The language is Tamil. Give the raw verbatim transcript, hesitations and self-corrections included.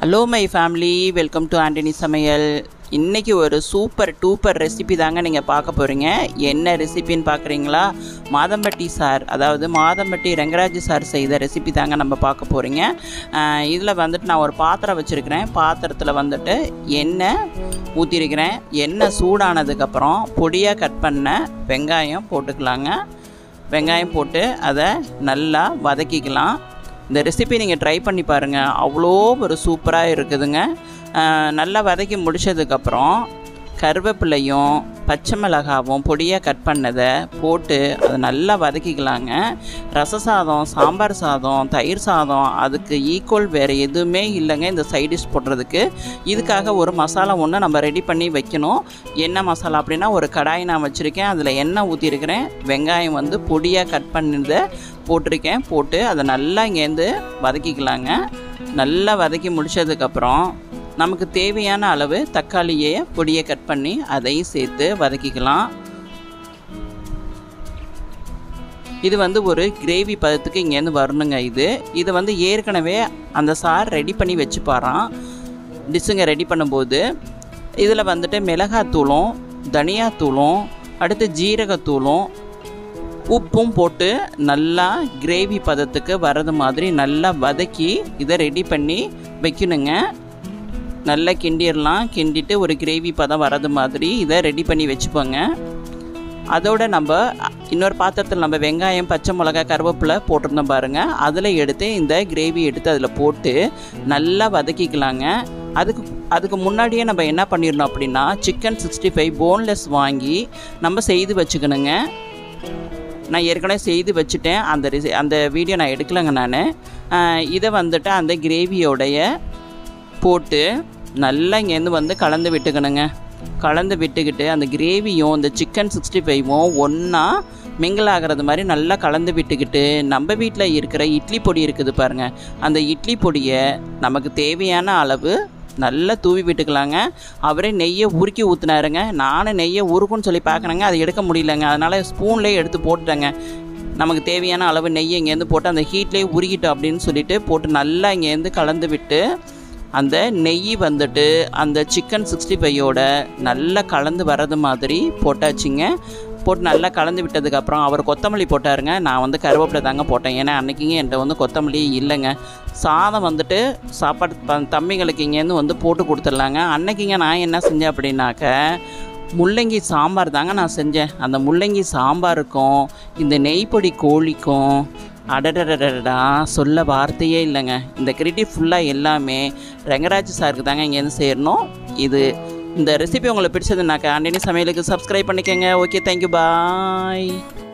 Hello my family, welcome to Antony சமையல். இன்றைக்கி ஒரு சூப்பர் டூப்பர் ரெசிபி தாங்க நீங்கள் பார்க்க போகிறீங்க. என்ன ரெசிபின்னு பார்க்குறீங்களா? மாதம்பட்டி சார், அதாவது மாதம்பட்டி ரங்கராஜ் சார் செய்த ரெசிபி தாங்க நம்ம பார்க்க போகிறீங்க. இதில் வந்துட்டு நான் ஒரு பாத்திரம் வச்சுருக்கிறேன். பாத்திரத்தில் வந்துட்டு எண்ணெய் ஊற்றிருக்கிறேன். எண்ணெய் சூடானதுக்கப்புறம் பொடியாக கட் பண்ண வெங்காயம் போட்டுக்கலாங்க. வெங்காயம் போட்டு அதை நல்லா வதக்கிக்கலாம். இந்த ரெசிபி நீங்கள் ட்ரை பண்ணி பாருங்கள், அவ்வளோ ஒரு சூப்பராக இருக்குதுங்க. நல்லா வதக்கி முடித்ததுக்கப்புறம் கருவேப்பிலையும் பச்சை மிளகாவும் பொடியாக கட் பண்ணதை போட்டு அதை நல்லா வதக்கிக்கலாங்க. ரச சாதம், சாம்பார் சாதம், தயிர் சாதம் அதுக்கு ஈக்குவல் வேறு எதுவுமே இல்லைங்க இந்த சைடிஷ் போடுறதுக்கு. இதுக்காக ஒரு மசாலா ஒன்று நம்ம ரெடி பண்ணி வைக்கணும். என்ன மசாலா அப்படின்னா, ஒரு கடாய் நான் வச்சுருக்கேன். அதில் எண்ணெய் ஊற்றிருக்கிறேன். வெங்காயம் வந்து பொடியாக கட் பண்ணதை போட்டிருக்கேன். போட்டு அதை நல்லா இங்கேருந்து வதக்கிக்கலாங்க. நல்லா வதக்கி முடித்ததுக்கப்புறம் நமக்கு தேவையான அளவு தக்காளியை பொடியை கட் பண்ணி அதையும் சேர்த்து வதக்கிக்கலாம். இது வந்து ஒரு கிரேவி பதத்துக்கு இங்கேருந்து வரணுங்க. இது இது வந்து ஏற்கனவே அந்த சார் ரெடி பண்ணி வச்சுப்பாராம் டிஷ்ஷுங்க ரெடி பண்ணும்போது. இதில் வந்துட்டு மிளகாத்தூளும் தனியாத்தூளும் அடுத்து ஜீரகத்தூளும் உப்பும் போட்டு நல்லா கிரேவி பதத்துக்கு வர்றது மாதிரி நல்லா வதக்கி இதை ரெடி பண்ணி வைக்கணுங்க. நல்லா கிண்டிடலாம். கிண்டிட்டு ஒரு கிரேவி பதம் வர்றது மாதிரி இதை ரெடி பண்ணி வச்சுப்போங்க. அதோடு நம்ம இன்னொரு பாத்திரத்தில் நம்ம வெங்காயம், பச்சை மிளகாய், கருவேப்பிலை போட்டிருந்தோம் பாருங்கள். அதில் எடுத்து இந்த கிரேவி எடுத்து அதில் போட்டு நல்லா வதக்கிக்கலாங்க. அதுக்கு அதுக்கு முன்னாடியே நம்ம என்ன பண்ணிடணும் அப்படின்னா, சிக்கன் சிக்ஸ்டி ஃபைவ் போன்லெஸ் வாங்கி நம்ம செய்து வச்சுக்கணுங்க. நான் ஏற்கனவே செய்து வச்சுட்டேன். அந்த ரெசி அந்த வீடியோ நான் எடுக்கலைங்க. நான் இதை வந்துட்டு அந்த கிரேவியோடைய போட்டு நல்லா இங்கேருந்து வந்து கலந்து விட்டுக்கணுங்க. கலந்து விட்டுக்கிட்டு அந்த கிரேவியும் இந்த சிக்கன் சிக்ஸ்டி ஃபைவும் ஒன்றா மிங்கிள் ஆகிறது மாதிரி நல்லா கலந்து விட்டுக்கிட்டு, நம்ம வீட்டில் இருக்கிற இட்லி பொடி இருக்குது பாருங்கள், அந்த இட்லி பொடியை நமக்கு தேவையான அளவு நல்லா தூவி விட்டுக்கலாங்க. அவரே நெய்யை உருக்கி ஊற்றினாருங்க. நானும் நெய்யை உருக்குன்னு சொல்லி பார்க்குறேங்க, அதை எடுக்க முடியலங்க. அதனால் ஸ்பூன்லேயே எடுத்து போட்டுட்டேங்க. நமக்கு தேவையான அளவு நெய்யை இங்கேருந்து போட்டு அந்த ஹீட்லேயே உருகிட்டோம் அப்படின்னு சொல்லிட்டு போட்டு நல்லா இங்கேருந்து கலந்து விட்டு, அந்த நெய் வந்துட்டு அந்த சிக்கன் சிக்ஸ்டி ஃபைவோட நல்லா கலந்து வர்றது மாதிரி போட்டாச்சுங்க. போட்டு நல்லா கலந்து விட்டதுக்கப்புறம் அவர் கொத்தமல்லி போட்டாருங்க. நான் வந்து கருவேப்பிலை தாங்க போட்டேன். ஏன்னா அன்றைக்கிங்க என்கிட்ட வந்து கொத்தமல்லி இல்லைங்க. சாதம் வந்துட்டு சாப்பாடு ப தம்பிங்களுக்கு இங்கேருந்து வந்து போட்டு கொடுத்துடலாங்க. அன்றைக்கிங்க நான் என்ன செஞ்சேன் அப்படின்னாக்க, முள்ளங்கி சாம்பார் தாங்க நான் செஞ்சேன். அந்த முள்ளங்கி சாம்பாருக்கும் இந்த நெய்ப்பொடி கோழிக்கும் அடடடடா சொல்ல வார்த்தையே இல்லைங்க. இந்த கிரெடிட் ஃபுல்லாக எல்லாமே ரங்கராஜ் சாருக்கு தாங்க இங்கேருந்து சேரணும். இது இந்த ரெசிபி உங்களுக்கு பிடிச்சதுனாக்கா ஆண்டனி சமையலுக்கு சப்ஸ்கிரைப் பண்ணிக்கோங்க. ஓகே, தேங்க்யூ, பாய்.